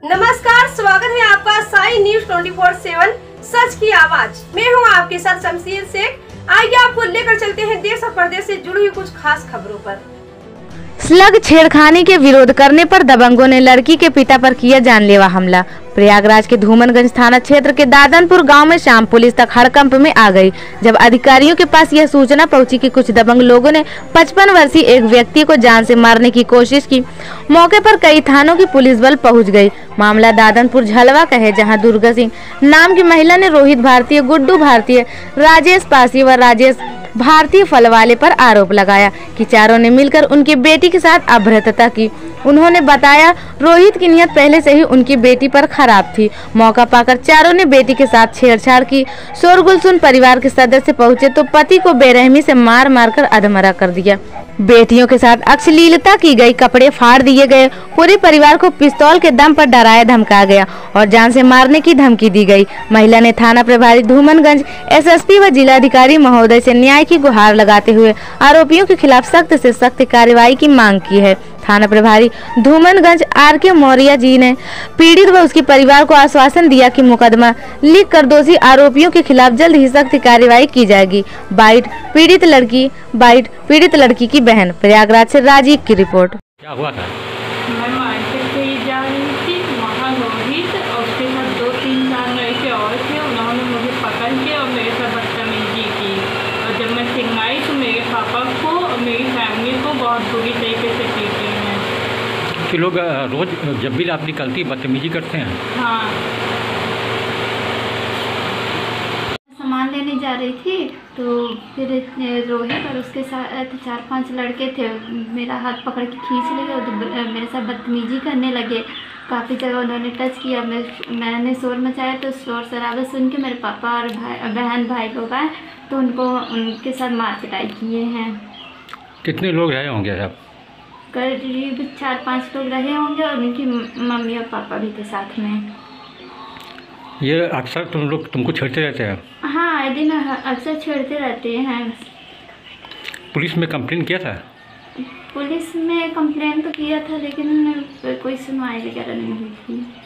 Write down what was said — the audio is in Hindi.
नमस्कार, स्वागत है आपका साई न्यूज 24/7 सच की आवाज। मैं हूं आपके साथ शमशीर शेख। आइए आपको लेकर चलते हैं देश और प्रदेश से जुड़ी हुई कुछ खास खबरों पर। स्लग छेड़खानी के विरोध करने पर दबंगों ने लड़की के पिता पर किया जानलेवा हमला। प्रयागराज के धूमनगंज थाना क्षेत्र के दादनपुर गांव में शाम पुलिस तक हड़कंप में आ गई, जब अधिकारियों के पास यह सूचना पहुंची कि कुछ दबंग लोगों ने 55 वर्षीय एक व्यक्ति को जान से मारने की कोशिश की। मौके पर कई थानों की पुलिस बल पहुंच गई। मामला दादनपुर झलवा का है, जहां दुर्गा सिंह नाम की महिला ने रोहित भारतीय, गुड्डू भारतीय, राजेश पासी व राजेश भारतीय फलवाले पर आरोप लगाया कि चारों ने मिलकर उनकी बेटी के साथ अभद्रता की। उन्होंने बताया रोहित की नीयत पहले से ही उनकी बेटी पर खराब थी। मौका पाकर चारों ने बेटी के साथ छेड़छाड़ की। शोरगुल सुन परिवार के सदस्य पहुंचे तो पति को बेरहमी से मार मारकर अधमरा कर दिया। बेटियों के साथ अश्लीलता की गई, कपड़े फाड़ दिए गए। पूरे परिवार को पिस्तौल के दम पर डराया धमकाया गया और जान से मारने की धमकी दी गई। महिला ने थाना प्रभारी धूमनगंज, एसएसपी व जिलाधिकारी महोदय से न्याय की गुहार लगाते हुए आरोपियों के खिलाफ सख्त से सख्त कार्रवाई की मांग की है। थाना प्रभारी धूमनगंज आर.के. मौर्य जी ने पीड़ित व उसके परिवार को आश्वासन दिया कि मुकदमा लिख कर दोषी आरोपियों के खिलाफ जल्द ही सख्त कार्रवाई की जाएगी। बाइट पीड़ित लड़की की बहन। प्रयागराज से राजीव की रिपोर्ट। क्या हुआ था? मैं मार्केट से ही जा रही थी, वहाँ रोहित और उसके साथ 2-3-4 लड़के और थे। उन्होंने मुझे पकड़ के और मेरे साथ बदतमीजी की, और जब मैं चिल्लाई तो मेरे पापा को और मेरी फैमिली को बहुत बुरी तरीके से पीटे हैं। कि लोग रोज जब भी रात निकलती बदतमीजी करते हैं? हाँ। सामान लेने जा रही थी तो फिर रोहित और उसके साथ 4-5 लड़के थे, मेरा हाथ पकड़ के खींच लिए और मेरे साथ बदतमीजी करने लगे। काफ़ी जगह उन्होंने टच किया। मैंने शोर मचाया तो शोर शराबा सुन के मेरे पापा और बहन भाई लोग आए तो उनके साथ मार पिटाई किए हैं। कितने लोग रहे होंगे साहब? करीब 4-5 लोग रहे होंगे और उनकी मम्मी और पापा भी थे साथ में। ये अक्सर तुमको छेड़ते रहते हैं? हाँ, आए दिन अक्सर छेड़ते रहते हैं। पुलिस में कंप्लेन किया था? पुलिस में कंप्लेन तो किया था, लेकिन कोई सुनवाई वगैरह नहीं हुई थी।